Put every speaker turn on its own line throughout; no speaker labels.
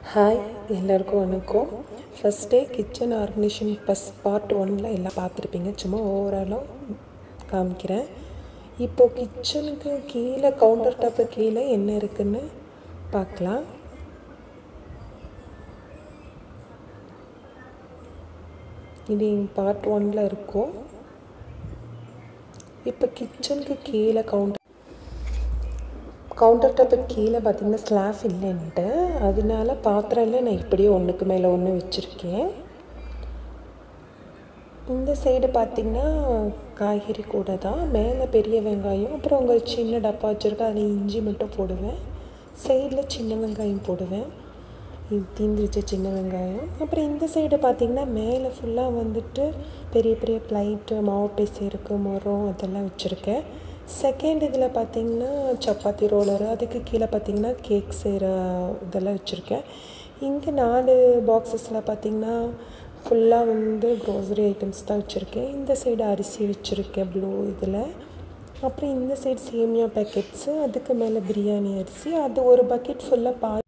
Hi, எல்லாருக்கும் வணக்கம். First day kitchen organisation part 1 எல்லாம் பார்த்துருப்பீங்க. சும்மா ஓவராலாக காமிக்கிறேன். இப்போது கிச்சனுக்கு கீழே கவுண்டர் டாப்பு கீழே என்ன இருக்குன்னு பார்க்கலாம். இது பார்ட் 1 இருக்கும். இப்போ கிச்சனுக்கு கீழே கவுண்டர் டாப்பு கீழே பார்த்திங்கன்னா ஸ்லாப் இல்லைன்ட்டு, அதனால பாத்திரம்ல நான் இப்படியே ஒன்றுக்கு மேலே ஒன்று வச்சுருக்கேன். இந்த சைடு பார்த்திங்கன்னா காய்கறி கூட தான். மேலே பெரிய வெங்காயம், அப்புறம் உங்கள் சின்ன டப்பா வச்சுருக்கேன், அதில் இஞ்சி மட்டும் போடுவேன். சைடில் சின்ன வெங்காயம் போடுவேன், தீந்துருச்சு சின்ன வெங்காயம். அப்புறம் இந்த சைடு பார்த்திங்கன்னா மேலே ஃபுல்லாக வந்துட்டு பெரிய பெரிய ப்ளைட்டு, மாவு பிசைறதுக்கு மரம் அதெல்லாம் வச்சுருக்கேன். செகண்ட் இதில் பார்த்திங்கன்னா சப்பாத்தி ரோலரு, அதுக்கு கீழே பார்த்திங்கன்னா கேக் செய்கிற இதெல்லாம் வச்சுருக்கேன். இங்கே 4 பாக்ஸஸில் பார்த்திங்கன்னா ஃபுல்லாக க்ரோசரி ஐட்டம்ஸ் தான் வச்சுருக்கேன். இந்த சைடு அரிசி வச்சுருக்கேன் ப்ளூ இதில். அப்புறம் இந்த சைடு சேமியா பேக்கெட்ஸு, அதுக்கு மேலே பிரியாணி அரிசி, அது ஒரு பக்கெட் ஃபுல்லாக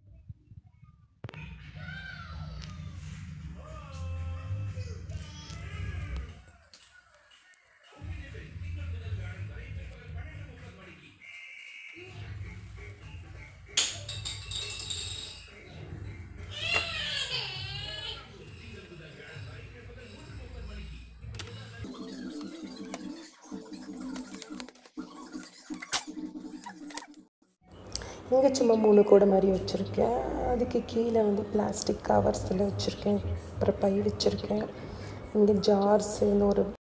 இங்கே சும்மா 3 கூடை மாதிரி வச்சுருக்கேன். அதுக்கு கீழே பிளாஸ்டிக் கவர்ஸில் வச்சுருக்கேன். அப்புறம் பை வச்சுருக்கேன். இங்கே ஜார்ஸு, ஒரு